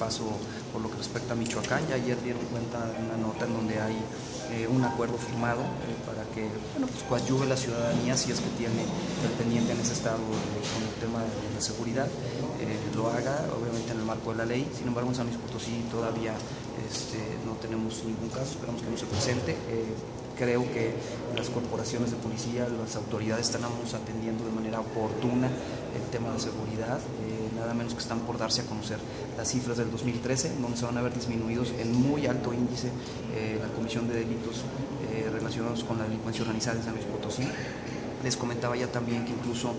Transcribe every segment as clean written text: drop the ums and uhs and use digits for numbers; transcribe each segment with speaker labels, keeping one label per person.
Speaker 1: paso por lo que respecta a Michoacán. Ya ayer dieron cuenta de una nota en donde hay un acuerdo firmado para que pues coadyuve la ciudadanía si es que tiene el pendiente en ese estado con el tema de la seguridad, lo haga obviamente en el marco de la ley. Sin embargo, en San Luis Potosí todavía no tenemos ningún caso, esperamos que no se presente. Creo que las corporaciones de policía, las autoridades estamos atendiendo de manera oportuna el tema de seguridad, nada menos que están por darse a conocer las cifras del 2013, donde se van a ver disminuidos en muy alto índice la comisión de delitos relacionados con la delincuencia organizada en San Luis Potosí. Les comentaba ya también que incluso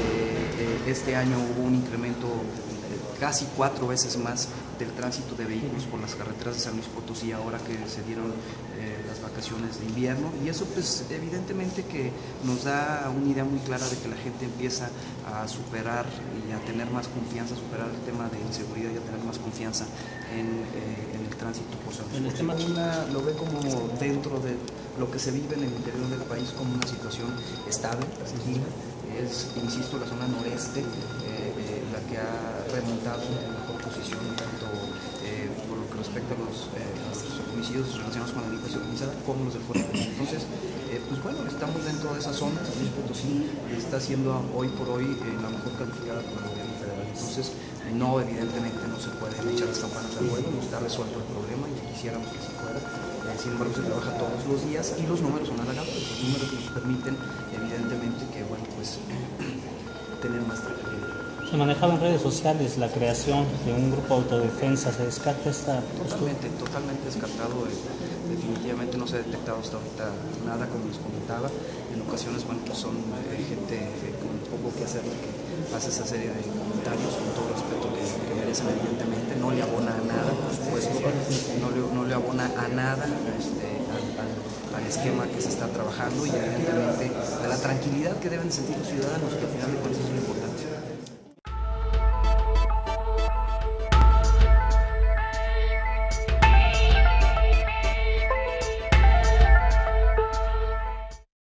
Speaker 1: este año hubo un incremento casi 4 veces más del tránsito de vehículos por las carreteras de San Luis Potosí ahora que se dieron las vacaciones de invierno, y eso pues evidentemente que nos da una idea muy clara de que la gente empieza a superar y a tener más confianza, a superar el tema de inseguridad y a tener más confianza en el tránsito por San Luis Potosí. Lo ve como dentro de lo que se vive en el interior del país como una situación estable, tranquila. Es, insisto, la zona noreste la que ha remontado en mejor posición tanto por lo que respecta a los homicidios relacionados con la delincuencia organizada como los del Foro. Entonces, pues bueno, estamos dentro de esa zona. San Luis Potosí está siendo hoy por hoy la mejor calificada por el gobierno federal. Entonces, no, evidentemente no se pueden echar las campanas al vuelo, no está resuelto el problema y quisiéramos que se fuera. Sin embargo, se trabaja todos los días y los números son halagables, los números nos permiten evidentemente que, bueno, pues tener más tranquilidad.
Speaker 2: Se manejaba en redes sociales la creación de un grupo de autodefensa. ¿Se descarta esta postura?
Speaker 1: Totalmente descartado. Definitivamente no se ha detectado hasta ahorita nada, como les comentaba. En ocasiones, bueno, pues son gente con poco que hacer que hace esa serie de comentarios, con todo el respeto que merecen, evidentemente. No le abona a nada, por supuesto, no le abona a nada al esquema que se está trabajando, y evidentemente de la tranquilidad que deben sentir los ciudadanos, que al final de cuentas es lo importante.